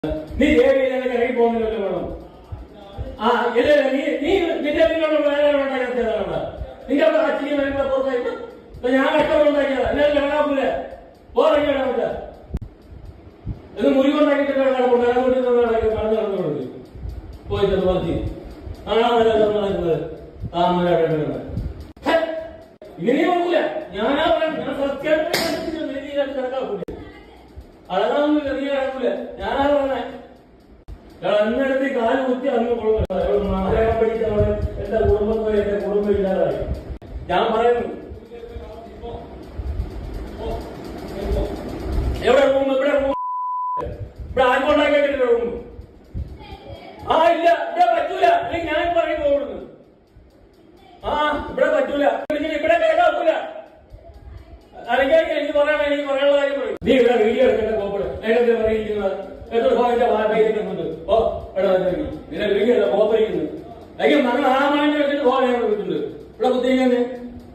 നീ ദേവിയിലേക്ക് ഇറങ്ങി പോകുന്നില്ലല്ലോ വേണം. ആ ഇല്ല നീ നിന്റെ വീട്ടിലുള്ള വേറെ ഉണ്ടാക്കിയതാണ്. നിന്റെ അവിടെ അച്ഛനും വരുമ്പോൾ പുറത്തായിട്ട് ഞാൻ കഷ്ടം ഉണ്ടാക്കിയതാ. എന്നാലും വേണാക്കൂല പോറങ്ങി വേണമില്ല. ഇത് മുറിവുണ്ടാക്കിയിട്ട് നടക്കുന്നത് നടന്നുകൊടുക്കും പോയിട്ട് പറഞ്ഞ് നടക്കുന്നത് ഇങ്ങനെ നോക്കൂല. ഞാനാ ഞാൻ സത്യം കിടക്കാക്കൂല. അളകാവുന്നില്ല, നീ കിടക്കൂല. ഞാനാ പറഞ്ഞേ എന്നെടുത്ത് കാല് കുത്തി അന്ന് മലയാളം പഠിച്ചവള് എന്റെ കുടുംബത്തിൽ എന്റെ കുടുംബം ഇല്ലാതായി. ഞാൻ പറയുന്നു എവിടെ റൂം ഇവിടെ റൂം ഇവിടെ ആർക്കുണ്ടാക്കിയിട്ടില്ല റൂം. ആ ഇല്ല ഇവിടെ പറ്റൂല. അല്ലെങ്കിൽ ഞാൻ പറയുന്നു ഓടുന്നു. ആ ഇവിടെ പറ്റൂല. ഇവിടെ കേൾക്കാക്കൂല. അല്ലെങ്കിൽ എനിക്ക് പറയാൻ എനിക്ക് പറയാനുള്ള കാര്യം പറയും. നീ ഇവിടെ വീഡിയോ എടുക്കേണ്ട കോപ്പട് നേരത്തെ പറയുന്നത് എത്ര ഫോണിന്റെ വായ്പയുണ്ട്. ഓ എടാ ഇതിനെ വീഡിയോ കോപ്പറിക്കുന്നു. അല്ലെങ്കിൽ നമ്മൾ ആമാൻ്റെ വെച്ചിട്ട് ഫോൺ വിളിച്ചിട്ടുണ്ട്. ഇവിടെ കുത്തിങ്ങനെ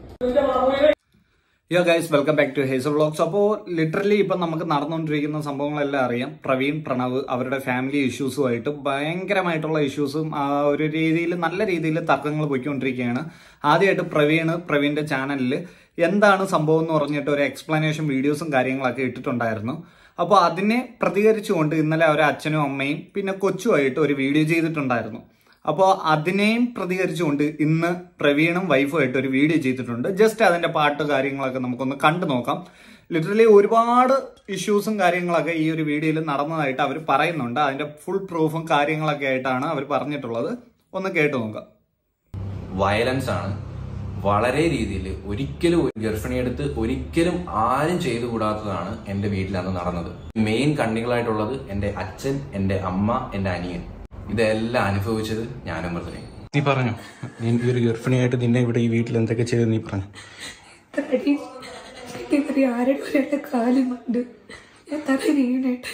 yo guys, welcome back to Hazel vlogs. അപ്പോൾ ലിറ്ററലി ഇപ്പം നമുക്ക് നടന്നുകൊണ്ടിരിക്കുന്ന സംഭവങ്ങളെല്ലാം അറിയാം. പ്രവീൺ, പ്രണവ് അവരുടെ ഫാമിലി ഇഷ്യൂസുമായിട്ട് ഭയങ്കരമായിട്ടുള്ള ഇഷ്യൂസും ആ ഒരു രീതിയിൽ നല്ല രീതിയിൽ തർക്കങ്ങൾ പോയിക്കൊണ്ടിരിക്കുകയാണ്. ആദ്യമായിട്ട് പ്രവീണിന്റെ ചാനലിൽ എന്താണ് സംഭവം എന്ന് പറഞ്ഞിട്ട് ഒരു എക്സ്പ്ലനേഷൻ വീഡിയോസും കാര്യങ്ങളൊക്കെ ഇട്ടിട്ടുണ്ടായിരുന്നു. അപ്പോൾ അതിനെ പ്രതികരിച്ചുകൊണ്ട് ഇന്നലെ അവരെ അച്ഛനും അമ്മയും പിന്നെ കൊച്ചുമായിട്ട് ഒരു വീഡിയോ ചെയ്തിട്ടുണ്ടായിരുന്നു. അപ്പോൾ അതിനെയും പ്രതികരിച്ചുകൊണ്ട് ഇന്ന് പ്രവീണും വൈഫുമായിട്ട് ഒരു വീഡിയോ ചെയ്തിട്ടുണ്ട്. ജസ്റ്റ് അതിന്റെ പാട്ട് കാര്യങ്ങളൊക്കെ നമുക്കൊന്ന് കണ്ടു നോക്കാം. ലിറ്ററലി ഒരുപാട് ഇഷ്യൂസും കാര്യങ്ങളൊക്കെ ഈ ഒരു വീഡിയോയിൽ നടന്നതായിട്ട് അവർ പറയുന്നുണ്ട്. അതിന്റെ ഫുൾ പ്രൂഫും കാര്യങ്ങളൊക്കെ ആയിട്ടാണ് അവർ പറഞ്ഞിട്ടുള്ളത്. ഒന്ന് കേട്ടു നോക്കാം. വയലൻസ് ആണ് വളരെ രീതിയിൽ ഒരിക്കലും ഗർഭിണിയെടുത്ത് ഒരിക്കലും ആരും ചെയ്തുകൂടാത്തതാണ് എന്റെ വീട്ടിലന്ന് നടന്നത്. മെയിൻ കണ്ണികളായിട്ടുള്ളത് എന്റെ അച്ഛൻ, എന്റെ അമ്മ, എന്റെ അനിയൻ. ഇതെല്ലാം അനുഭവിച്ചത് ഞാനും വെറുതെ. നീ പറഞ്ഞു നീ ഒരു ഗർഭിണിയായിട്ട് നിന്നെ ഇവിടെ ഈ വീട്ടിൽ എന്തൊക്കെ ചെയ്ത് നീ പറഞ്ഞു. ആരുടെ കാലുമുണ്ട്. ഞാൻ തലനീനായിട്ട്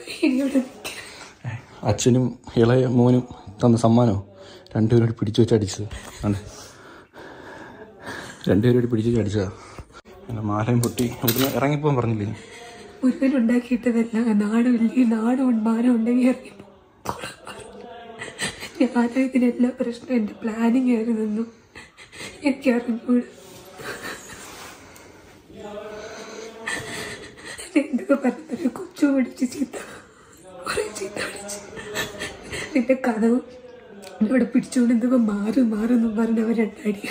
അച്ഛനും ഇളയ മോനും തന്ന സമ്മാനോ രണ്ടുപേരോട് പിടിച്ചു വെച്ച് അടിച്ചത്. രണ്ടുപേരോട് പിടിച്ചു വെച്ച് അടിച്ചതാ. എന്റെ മാലയും പൊട്ടി ഇവിടുന്ന് ഇറങ്ങിപ്പോൻ പറഞ്ഞില്ലേ. മുരുകനുണ്ടാക്കിയിട്ടതല്ല. നാടുമില്ലേ, നാടും മാനം ഉണ്ടെങ്കിൽ ഇറങ്ങിപ്പോ. ഞാനായതിനെല്ലാ പ്രശ്നം എന്റെ പ്ലാനിങ് ആയിരുന്നു. എനിക്ക് അറിഞ്ഞൂട് എന്തൊക്കെ പറഞ്ഞൊരു കൊച്ചു പിടിച്ച് ചീത്ത കുറെ ചീത്ത പിടിച്ച് നിന്റെ കഥവ് ഇവിടെ പിടിച്ചുകൊണ്ട് എന്തൊക്കെ മാറും പറഞ്ഞവർ രണ്ടടി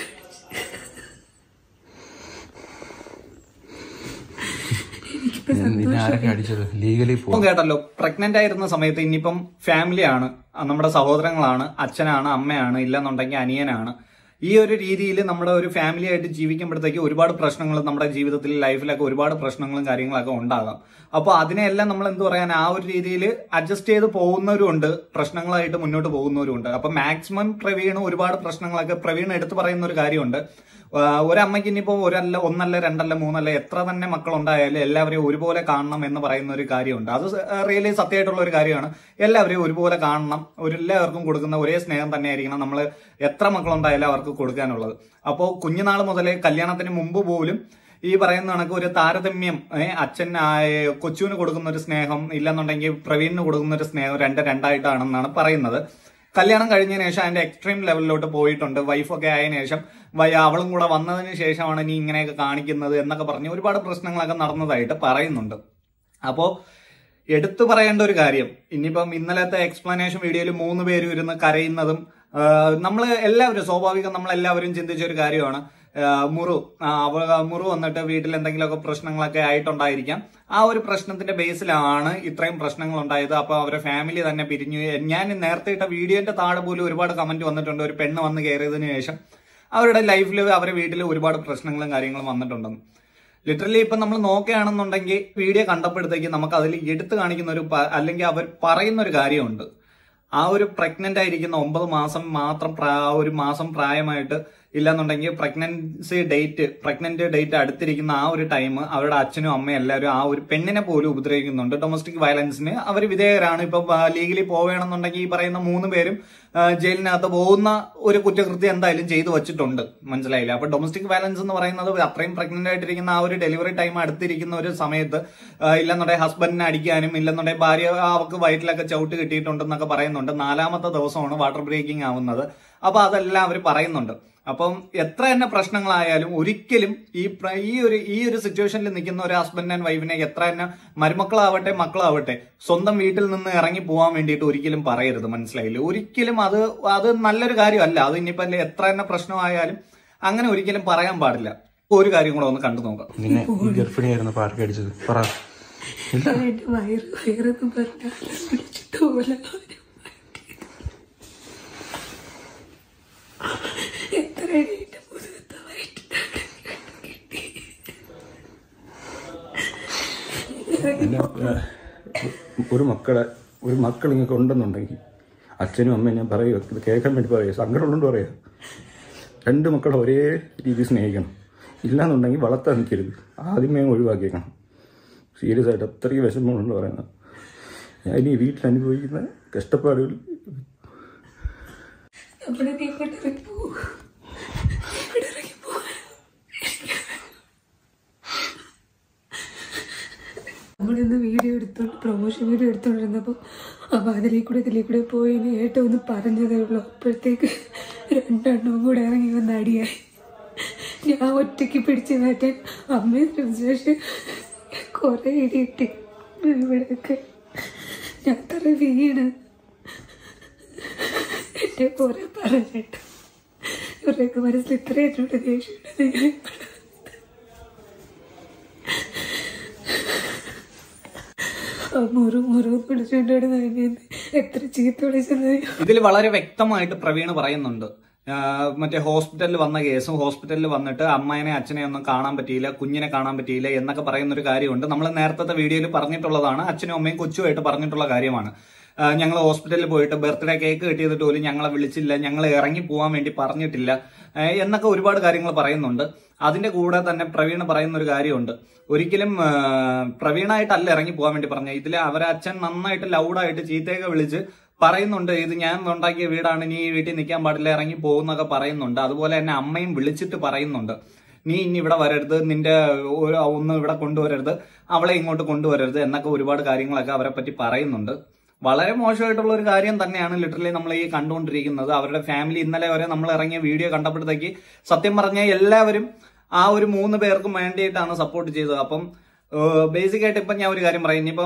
കേട്ടല്ലോ. പ്രഗ്നന്റ് ആയിരുന്ന സമയത്ത് ഇനിയിപ്പം ഫാമിലിയാണ്, നമ്മുടെ സഹോദരങ്ങളാണ്, അച്ഛനാണ്, അമ്മയാണ്, ഇല്ലെന്നുണ്ടെങ്കിൽ അനിയനാണ്. ഈ ഒരു രീതിയിൽ നമ്മുടെ ഒരു ഫാമിലി ആയിട്ട് ജീവിക്കുമ്പോഴത്തേക്ക് ഒരുപാട് പ്രശ്നങ്ങൾ നമ്മുടെ ജീവിതത്തിൽ ലൈഫിലൊക്കെ ഒരുപാട് പ്രശ്നങ്ങളും കാര്യങ്ങളൊക്കെ ഉണ്ടാകാം. അപ്പോൾ അതിനെല്ലാം നമ്മൾ എന്ത് പറയാൻ ആ ഒരു രീതിയിൽ അഡ്ജസ്റ്റ് ചെയ്ത് പോകുന്നവരുണ്ട്, പ്രശ്നങ്ങളായിട്ട് മുന്നോട്ട് പോകുന്നവരുണ്ട്. അപ്പൊ മാക്സിമം പ്രവീൺ ഒരുപാട് പ്രശ്നങ്ങളൊക്കെ പ്രവീൺ എടുത്തു പറയുന്ന ഒരു കാര്യമുണ്ട്. ഒരമ്മയ്ക്ക് ഇനിയിപ്പോ ഒന്നല്ല രണ്ടല്ല മൂന്നല്ല എത്ര തന്നെ മക്കളുണ്ടായാലും എല്ലാവരെയും ഒരുപോലെ കാണണം എന്ന് പറയുന്ന ഒരു കാര്യമുണ്ട്. അത് റിയലി സത്യമായിട്ടുള്ള ഒരു കാര്യമാണ്. എല്ലാവരെയും ഒരുപോലെ കാണണം, എല്ലാവർക്കും കൊടുക്കുന്ന ഒരേ സ്നേഹം തന്നെയായിരിക്കണം നമ്മൾ എത്ര മക്കളുണ്ടായാലും അവർക്ക് കൊടുക്കാനുള്ളത്. അപ്പോൾ കുഞ്ഞുനാൾ മുതലേ കല്യാണത്തിന് മുമ്പ് പോലും ഈ പറയുന്ന കണക്ക് ഒരു താരതമ്യം, അച്ഛൻ കൊച്ചുവിന് കൊടുക്കുന്ന ഒരു സ്നേഹം ഇല്ലെന്നുണ്ടെങ്കിൽ പ്രവീണിന് കൊടുക്കുന്ന ഒരു സ്നേഹം രണ്ടായിട്ടാണെന്നാണ് പറയുന്നത്. കല്യാണം കഴിഞ്ഞതിന് ശേഷം അതിന്റെ എക്സ്ട്രീം ലെവലിലോട്ട് പോയിട്ടുണ്ട്. വൈഫൊക്കെ ആയതിനു ശേഷം അവളും കൂടെ വന്നതിന് ശേഷമാണ് നീ ഇങ്ങനെയൊക്കെ കാണിക്കുന്നത് എന്നൊക്കെ പറഞ്ഞ് ഒരുപാട് പ്രശ്നങ്ങളൊക്കെ നടന്നതായിട്ട് പറയുന്നുണ്ട്. അപ്പോ എടുത്തു പറയേണ്ട ഒരു കാര്യം, ഇനിയിപ്പം ഇന്നലത്തെ എക്സ്പ്ലനേഷൻ വീഡിയോയിൽ 3 പേരും ഇരുന്ന് കരയുന്നതും നമ്മൾ എല്ലാവരും സ്വാഭാവികം നമ്മളെല്ലാവരും ചിന്തിച്ച ഒരു കാര്യമാണ്. മുറു വന്നിട്ട് വീട്ടിൽ എന്തെങ്കിലുമൊക്കെ പ്രശ്നങ്ങളൊക്കെ ആയിട്ടുണ്ടായിരിക്കാം. ആ ഒരു പ്രശ്നത്തിന്റെ ബേസിലാണ് ഇത്രയും പ്രശ്നങ്ങൾ ഉണ്ടായത്. അപ്പൊ അവരുടെ ഫാമിലി തന്നെ പിരിഞ്ഞു. ഞാൻ നേരത്തെ ഇട്ട വീഡിയോന്റെ താഴെ പോലും ഒരുപാട് കമന്റ് വന്നിട്ടുണ്ട്. ഒരു പെണ്ണ് വന്ന് കയറിയതിനു ശേഷം അവരുടെ ലൈഫിൽ അവരുടെ വീട്ടിൽ ഒരുപാട് പ്രശ്നങ്ങളും കാര്യങ്ങളും വന്നിട്ടുണ്ടെന്ന്. ലിറ്ററലി ഇപ്പൊ നമ്മൾ നോക്കുകയാണെന്നുണ്ടെങ്കിൽ വീഡിയോ കണ്ടപ്പോഴത്തേക്ക് നമുക്ക് അതിൽ എടുത്തു കാണിക്കുന്ന അല്ലെങ്കിൽ അവർ പറയുന്ന ഒരു കാര്യമുണ്ട്. ആ ഒരു പ്രഗ്നന്റ് ആയിരിക്കുന്ന 9 മാസം മാത്രം ഒരു മാസം പ്രായമായിട്ട് ഇല്ലെന്നുണ്ടെങ്കിൽ പ്രഗ്നന്റ് ഡേറ്റ് അടുത്തിരിക്കുന്ന ആ ഒരു ടൈം അവരുടെ അച്ഛനും അമ്മയും എല്ലാവരും ആ ഒരു പെണ്ണിനെ പോലും ഉപദ്രവിക്കുന്നുണ്ട്. ഡൊമസ്റ്റിക് വയലൻസിന് അവർ വിധേയരാണ്. ഇപ്പൊ ലീഗലി പോവുകയാണെന്നുണ്ടെങ്കിൽ ഈ പറയുന്ന 3 പേരും ജയിലിനകത്ത് പോകുന്ന ഒരു കുറ്റകൃത്യം എന്തായാലും ചെയ്തു വച്ചിട്ടുണ്ട്. മനസ്സിലായില്ല? അപ്പൊ ഡൊമസ്റ്റിക് വയലൻസ് എന്ന് പറയുന്നത് അത്രയും പ്രഗ്നന്റ് ആയിട്ടിരിക്കുന്ന ആ ഒരു ഡെലിവറി ടൈം അടുത്തിരിക്കുന്ന ഒരു സമയത്ത് ഇല്ലെന്നുണ്ടെങ്കിൽ ഹസ്ബൻഡിനെ അടിക്കാനും ഇല്ലെന്നുണ്ടെങ്കിൽ ഭാര്യ അവർക്ക് വയറ്റിലൊക്കെ ചവിട്ട് കിട്ടിയിട്ടുണ്ടെന്നൊക്കെ പറയുന്നുണ്ട്. 4ാമത്തെ ദിവസമാണ് വാട്ടർ ബ്രേക്കിംഗ് ആവുന്നത്. അപ്പൊ അതെല്ലാം അവർ പറയുന്നുണ്ട്. അപ്പം എത്ര തന്നെ പ്രശ്നങ്ങളായാലും ഒരിക്കലും ഈ ഒരു സിറ്റുവേഷനിൽ നിൽക്കുന്ന ഒരു ഹസ്ബൻഡ് ആൻഡ് വൈഫിനെ എത്ര തന്നെ മരുമക്കളാവട്ടെ മക്കളാവട്ടെ സ്വന്തം വീട്ടിൽ നിന്ന് ഇറങ്ങി പോകാൻ വേണ്ടിയിട്ട് ഒരിക്കലും പറയരുത്. മനസ്സിലായില്ലേ? ഒരിക്കലും അത് നല്ലൊരു കാര്യമല്ല. അത് ഇനിയിപ്പോ എത്ര തന്നെ പ്രശ്നമായാലും അങ്ങനെ ഒരിക്കലും പറയാൻ പാടില്ല. ഒരു കാര്യം കൂടെ ഒന്ന് കണ്ടു നോക്കാം. നിന്നെ ഈ ഗർഭിണിയായിരുന്നു പാർക്ക് അടിച്ചത് പറ. ഒരു മക്കൾ ഇങ്ങനെ ഉണ്ടെന്നുണ്ടെങ്കിൽ അച്ഛനും അമ്മയും ഞാൻ പറയുക, ഇത് കേൾക്കാൻ വേണ്ടി പറയുക, സങ്കടമുള്ളതുകൊണ്ട് പറയുക, 2 മക്കളെ ഒരേ രീതി സ്നേഹിക്കണം. ഇല്ലാന്നുണ്ടെങ്കിൽ വളർത്താൻ നിൽക്കരുത്. ആദ്യമേ ഒഴിവാക്കിയേക്കണം. സീരിയസ് ആയിട്ട് അത്രയും വിഷമമുണ്ടെന്ന് പറയുന്നത്. ഞാൻ ഇനി വീട്ടിൽ അനുഭവിക്കുന്ന കഷ്ടപ്പാടുകൾ നമ്മളിന്ന് വീഡിയോ പ്രൊമോഷൻ വീഡിയോ എടുത്തോണ്ടിരുന്നപ്പോൾ അപ്പോൾ ഇതിലേക്കൂടെ പോയി ഏറ്റവും ഒന്ന് പറഞ്ഞതേ ഉള്ളൂ. അപ്പോഴത്തേക്ക് 2 എണ്ണവും കൂടെ ഇറങ്ങി വന്ന് അടിയായി. ഞാൻ ഒറ്റയ്ക്ക് പിടിച്ച് മാറ്റാൻ അമ്മയും ശേഷം കുറെ ഇടിയിട്ട് ഇവിടെയൊക്കെ ഞാൻ തറ വീണ് എന്നെ കുറെ പറഞ്ഞിട്ട് ഇവരുടെയൊക്കെ മനസ്സിൽ ഇത്രയായിട്ടുണ്ട് ദേഷ്യമുണ്ട്. എത്ര ചീത്ത വിളിച്ചത്. ഇതിൽ വളരെ വ്യക്തമായിട്ട് പ്രവീണ് പറയുന്നുണ്ട്. മറ്റേ ഹോസ്പിറ്റലിൽ വന്ന കേസും ഹോസ്പിറ്റലിൽ വന്നിട്ട് അമ്മേനെ അച്ഛനെ ഒന്നും കാണാൻ പറ്റിയില്ല, കുഞ്ഞിനെ കാണാൻ പറ്റിയില്ല എന്നൊക്കെ പറയുന്ന ഒരു കാര്യമുണ്ട്. നമ്മൾ നേരത്തെ വീഡിയോയിൽ പറഞ്ഞിട്ടുള്ളതാണ്. അച്ഛനും അമ്മയും കൊച്ചുമായിട്ട് പറഞ്ഞിട്ടുള്ള കാര്യമാണ്. ഞങ്ങൾ ഹോസ്പിറ്റലിൽ പോയിട്ട് ബർത്ത്ഡേ കേക്ക് കിട്ടിയതിട്ട് പോലും ഞങ്ങളെ വിളിച്ചില്ല, ഞങ്ങൾ ഇറങ്ങി പോകാൻ വേണ്ടി പറഞ്ഞിട്ടില്ല എന്നൊക്കെ ഒരുപാട് കാര്യങ്ങൾ പറയുന്നുണ്ട്. അതിന്റെ കൂടെ തന്നെ പ്രവീണ് പറയുന്ന ഒരു കാര്യമുണ്ട്. ഒരിക്കലും പ്രവീണായിട്ടല്ല ഇറങ്ങി പോകാൻ വേണ്ടി പറഞ്ഞ, ഇതിൽ അവരെ അച്ഛൻ നന്നായിട്ട് ലൗഡായിട്ട് ചീത്തയൊക്കെ വിളിച്ച് പറയുന്നുണ്ട്. ഇത് ഞാൻ ഉണ്ടാക്കിയ വീടാണ്, നീ ഈ വീട്ടിൽ നിൽക്കാൻ പാടില്ല, ഇറങ്ങി പോകുന്നൊക്കെ പറയുന്നുണ്ട്. അതുപോലെ തന്നെ അമ്മയും വിളിച്ചിട്ട് പറയുന്നുണ്ട്, നീ ഇനി ഇവിടെ വരരുത്, നിന്റെ ഒന്നും ഇവിടെ കൊണ്ടുവരരുത്, അവളെ ഇങ്ങോട്ട് കൊണ്ടുവരരുത് എന്നൊക്കെ ഒരുപാട് കാര്യങ്ങളൊക്കെ അവരെ പറ്റി പറയുന്നുണ്ട്. വളരെ മോശമായിട്ടുള്ള ഒരു കാര്യം തന്നെയാണ് ലിറ്ററലി നമ്മൾ ഈ കണ്ടുകൊണ്ടിരിക്കുന്നത്. അവരുടെ ഫാമിലി ഇന്നലെ വരെ നമ്മൾ ഇറങ്ങിയ വീഡിയോ കണ്ടപ്പോഴത്തേക്ക് സത്യം പറഞ്ഞാൽ എല്ലാവരും ആ ഒരു 3 പേർക്കും വേണ്ടിയിട്ടാണ് സപ്പോർട്ട് ചെയ്തത്. അപ്പം ബേസിക് ആയിട്ട് ഇപ്പം ഞാൻ ഒരു കാര്യം പറയും. ഇനിയിപ്പം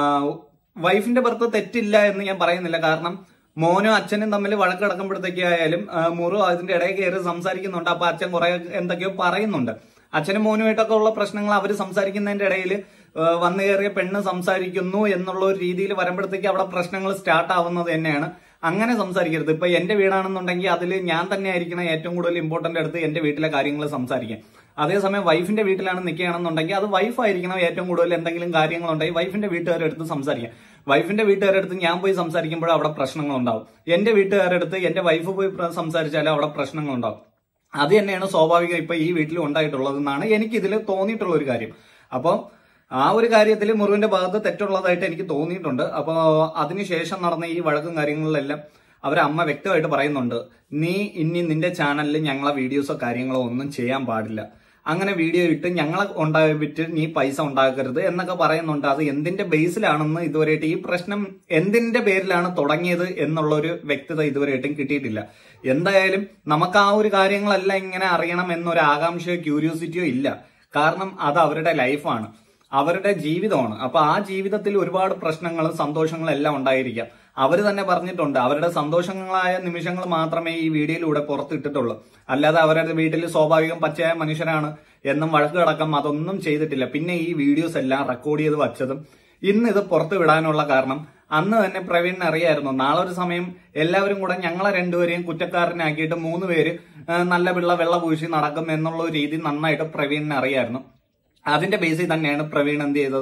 വൈഫിന്റെ പുറത്ത് തെറ്റില്ല എന്ന് ഞാൻ പറയുന്നില്ല. കാരണം മോനും അച്ഛനും തമ്മിൽ വഴക്കിടക്കുമ്പോഴത്തേക്കായാലും മുറു അതിന്റെ ഇടയിൽ കയറി സംസാരിക്കുന്നുണ്ട്. അപ്പൊ അച്ഛൻ കുറെ എന്തൊക്കെയോ പറയുന്നുണ്ട്. അച്ഛനും മോനുമായിട്ടൊക്കെ ഉള്ള പ്രശ്നങ്ങൾ അവർ സംസാരിക്കുന്നതിന്റെ ഇടയിൽ വന്നു കയറിയ പെണ്ണ് സംസാരിക്കുന്നു എന്നുള്ള ഒരു രീതിയിൽ വരുമ്പോഴത്തേക്ക് അവിടെ പ്രശ്നങ്ങൾ സ്റ്റാർട്ട് ആവുന്നത് തന്നെയാണ്. അങ്ങനെ സംസാരിക്കരുത്. ഇപ്പൊ എന്റെ വീടാണെന്നുണ്ടെങ്കിൽ അതിൽ ഞാൻ തന്നെ ആയിരിക്കണം ഏറ്റവും കൂടുതൽ ഇമ്പോർട്ടന്റ് എടുത്ത് എന്റെ വീട്ടിലെ കാര്യങ്ങൾ സംസാരിക്കാൻ. അതേസമയം വൈഫിന്റെ വീട്ടിലാണ് നിൽക്കുകയാണെന്നുണ്ടെങ്കിൽ അത് വൈഫായിരിക്കണം ഏറ്റവും കൂടുതൽ എന്തെങ്കിലും കാര്യങ്ങളുണ്ടെങ്കിൽ വൈഫിന്റെ വീട്ടുകാരെടുത്ത് സംസാരിക്കാം. വൈഫിന്റെ വീട്ടുകാരെടുത്ത് ഞാൻ പോയി സംസാരിക്കുമ്പോൾ അവിടെ പ്രശ്നങ്ങളുണ്ടാവും. എന്റെ വീട്ടുകാരെടുത്ത് എന്റെ വൈഫ് പോയി സംസാരിച്ചാലും അവിടെ പ്രശ്നങ്ങളുണ്ടാവും. അത് തന്നെയാണ് സ്വാഭാവികം ഇപ്പൊ ഈ വീട്ടിൽ ഉണ്ടായിട്ടുള്ളതെന്നാണ് എനിക്കിതിൽ തോന്നിയിട്ടുള്ള ഒരു കാര്യം. അപ്പോൾ ആ ഒരു കാര്യത്തിൽ മുറുവിന്റെ ഭാഗത്ത് തെറ്റുള്ളതായിട്ട് എനിക്ക് തോന്നിയിട്ടുണ്ട്. അപ്പോൾ അതിനുശേഷം നടന്ന ഈ വഴക്കും കാര്യങ്ങളിലെല്ലാം അവരെ അമ്മ വ്യക്തമായിട്ട് പറയുന്നുണ്ട്, നീ ഇനി നിന്റെ ചാനലിൽ ഞങ്ങളെ വീഡിയോസോ കാര്യങ്ങളോ ഒന്നും ചെയ്യാൻ പാടില്ല, അങ്ങനെ വീഡിയോ ഇട്ട് ഞങ്ങളെ വിറ്റ് നീ പൈസ ഉണ്ടാക്കരുത് എന്നൊക്കെ പറയുന്നുണ്ട്. അത് എന്തിന്റെ ബേസിലാണെന്ന് ഇതുവരെയായിട്ട്, ഈ പ്രശ്നം എന്തിന്റെ പേരിലാണ് തുടങ്ങിയത് എന്നുള്ള ഒരു വ്യക്തത ഇതുവരെയായിട്ടും കിട്ടിയിട്ടില്ല. എന്തായാലും നമുക്ക് ആ ഒരു കാര്യങ്ങളെല്ലാം ഇങ്ങനെ അറിയണം എന്നൊരു ആകാംക്ഷയോ ക്യൂരിയോസിറ്റിയോ ഇല്ല. കാരണം അത് അവരുടെ ലൈഫാണ്, അവരുടെ ജീവിതമാണ്. അപ്പൊ ആ ജീവിതത്തിൽ ഒരുപാട് പ്രശ്നങ്ങളും സന്തോഷങ്ങളും എല്ലാം ഉണ്ടായിരിക്കാം. അവര് തന്നെ പറഞ്ഞിട്ടുണ്ട്, അവരുടെ സന്തോഷങ്ങളായ നിമിഷങ്ങൾ മാത്രമേ ഈ വീഡിയോയിലൂടെ പുറത്തിട്ടിട്ടുള്ളൂ. അല്ലാതെ അവരുടെ വീട്ടിൽ സ്വാഭാവികം പച്ചയായ മനുഷ്യരാണ് എന്നും വഴക്കടക്കം അതൊന്നും ചെയ്തിട്ടില്ല. പിന്നെ ഈ വീഡിയോസ് എല്ലാം റെക്കോർഡ് ചെയ്ത് വച്ചതും ഇന്ന് ഇത് പുറത്തു വിടാനുള്ള കാരണം അന്ന് തന്നെ പ്രവീണിന് അറിയായിരുന്നു, നാളെ ഒരു സമയം എല്ലാവരും കൂടെ ഞങ്ങളെ 2 പേരെയും കുറ്റക്കാരനാക്കിയിട്ട് 3 പേര് നല്ല വെള്ള പൂശി നടക്കും എന്നുള്ള ഒരു രീതി നന്നായിട്ട് പ്രവീണിന് അറിയായിരുന്നു. അതിന്റെ ബേസിൽ തന്നെയാണ് പ്രവീൺ എന്ത് ചെയ്തത്,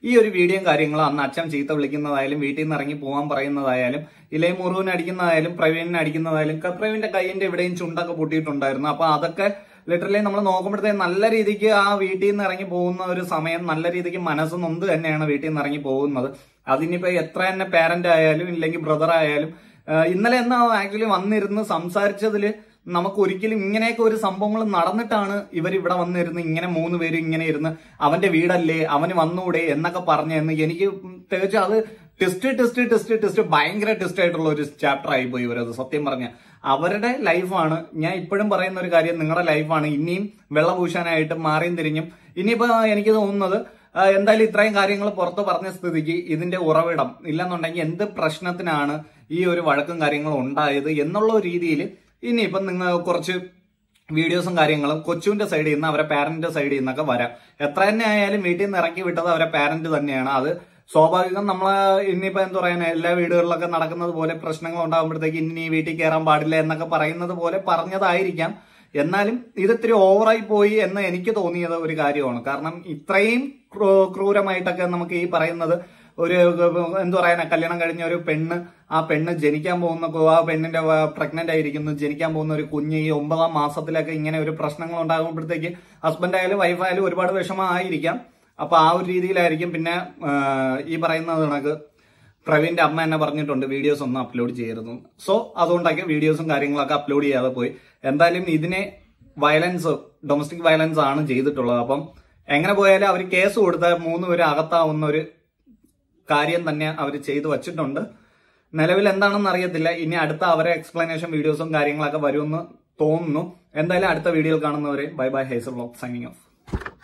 ഈ ഒരു വീഡിയോയും കാര്യങ്ങളും അന്ന് അച്ഛൻ ചീത്ത വിളിക്കുന്നതായാലും വീട്ടിൽ നിന്ന് ഇറങ്ങി പോകാൻ പറയുന്നതായാലും ഇല്ലെങ്കിൽ മുറിവിന് അടിക്കുന്നതായാലും പ്രവീണിനെ അടിക്കുന്നതായാലും പ്രവീണിന്റെ കൈയിന്റെ എവിടെയും ചുണ്ടൊക്കെ പൊട്ടിയിട്ടുണ്ടായിരുന്നു. അപ്പൊ അതൊക്കെ ലിറ്ററലി നമ്മൾ നോക്കുമ്പോഴത്തേക്ക് നല്ല രീതിക്ക് ആ വീട്ടിൽ നിന്ന് ഇറങ്ങി പോകുന്ന ഒരു സമയം നല്ല രീതിക്ക് മനസ്സ് നൊന്ത് തന്നെയാണ് വീട്ടിൽ നിന്ന് ഇറങ്ങി പോകുന്നത്. അതിനിപ്പോ എത്ര തന്നെ പാരന്റ് ആയാലും ഇല്ലെങ്കിൽ ബ്രദർ ആയാലും ഇന്നലെ എന്നാ ആക്ച്വലി വന്നിരുന്ന് സംസാരിച്ചതില് നമുക്ക് ഒരിക്കലും ഇങ്ങനെയൊക്കെ ഒരു സംഭവങ്ങൾ നടന്നിട്ടാണ് ഇവർ ഇവിടെ വന്നിരുന്ന് ഇങ്ങനെ 3 പേരും ഇങ്ങനെ ഇരുന്ന് അവന്റെ വീടല്ലേ അവന് വന്നൂടെ എന്നൊക്കെ പറഞ്ഞെന്ന് എനിക്ക് തികച്ചും അത് ടെസ്റ്റ് ഭയങ്കര ടെസ്റ്റ് ആയിട്ടുള്ള ഒരു ചാപ്റ്റർ ആയിപ്പോയി ഇവരത്. സത്യം പറഞ്ഞ അവരുടെ ലൈഫാണ്. ഞാൻ ഇപ്പോഴും പറയുന്ന ഒരു കാര്യം, നിങ്ങളുടെ ലൈഫാണ്. ഇനിയും വെള്ളപൂശാനായിട്ട് മാറിയും തിരിഞ്ഞും ഇനിയിപ്പോ എനിക്ക് തോന്നുന്നത് എന്തായാലും ഇത്രയും കാര്യങ്ങൾ പുറത്ത് പറഞ്ഞ സ്ഥിതിക്ക് ഇതിന്റെ ഉറവിടം ഇല്ലെന്നുണ്ടെങ്കിൽ എന്ത് പ്രശ്നത്തിനാണ് ഈ ഒരു വഴക്കും കാര്യങ്ങളും ഉണ്ടായത് എന്നുള്ള രീതിയിൽ ഇനിയിപ്പം നിങ്ങൾ കുറച്ച് വീഡിയോസും കാര്യങ്ങളും കൊച്ചുവിന്റെ സൈഡിൽ നിന്ന് അവരെ പാരന്റിന്റെ സൈഡിൽ നിന്നൊക്കെ വരാം. എത്ര തന്നെ ആയാലും വീട്ടിൽ നിന്ന് ഇറക്കി വിട്ടത് അവരെ പാരന്റ് തന്നെയാണ്. അത് സ്വാഭാവികം. നമ്മളെ ഇനിയിപ്പോ എന്താ പറയാ എല്ലാ വീടുകളിലൊക്കെ നടക്കുന്നത് പോലെ പ്രശ്നങ്ങൾ ഉണ്ടാകുമ്പോഴത്തേക്ക് ഇനി വീട്ടിൽ കയറാൻ പാടില്ല എന്നൊക്കെ പറയുന്നത് പോലെ പറഞ്ഞതായിരിക്കാം. എന്നാലും ഇതിത്തിരി ഓവറായി പോയി എന്ന് എനിക്ക് തോന്നിയത് ഒരു കാര്യമാണ്. കാരണം ഇത്രയും ക്രൂരമായിട്ടൊക്കെ നമുക്ക് ഈ പറയുന്നത് ഒരു എന്താ പറയാ കല്യാണം കഴിഞ്ഞ ഒരു പെണ്ണ്, ആ പെണ്ണ് ജനിക്കാൻ പോകുന്ന ആ പെണ്ണിന്റെ പ്രഗ്നന്റ് ആയിരിക്കുന്നു, ജനിക്കാൻ പോകുന്ന ഒരു കുഞ്ഞ് ഈ 9ാം മാസത്തിലൊക്കെ ഇങ്ങനെ ഒരു പ്രശ്നങ്ങൾ ഉണ്ടാകുമ്പോഴത്തേക്ക് ഹസ്ബൻഡ് ആയാലും വൈഫായാലും ഒരുപാട് വിഷമമായിരിക്കാം. അപ്പൊ ആ ഒരു രീതിയിലായിരിക്കും. പിന്നെ ഈ പറയുന്നത് കണക്ക് പ്രവീണിന്റെ അമ്മ എന്നെ പറഞ്ഞിട്ടുണ്ട് വീഡിയോസ് ഒന്നും അപ്ലോഡ് ചെയ്യരുത്. സോ അതുകൊണ്ടൊക്കെ വീഡിയോസും കാര്യങ്ങളൊക്കെ അപ്ലോഡ് ചെയ്യാതെ പോയി. എന്തായാലും ഇതിനെ ഡൊമസ്റ്റിക് വയലൻസ് ആണ് ചെയ്തിട്ടുള്ളത്. അപ്പം എങ്ങനെ പോയാലും അവർ കേസ് കൊടുത്ത 3 പേര് അകത്താവുന്ന ഒരു കാര്യം തന്നെ അവർ ചെയ്തു വച്ചിട്ടുണ്ട്. നിലവിൽ എന്താണെന്ന് അറിയത്തില്ല. ഇനി അടുത്ത അവരെ എക്സ്പ്ലനേഷൻ വീഡിയോസും കാര്യങ്ങളൊക്കെ വരുമെന്ന് തോന്നുന്നു. എന്തായാലും അടുത്ത വീഡിയോയിൽ കാണുന്നവരെ bye bye. Hazel vlog signing of.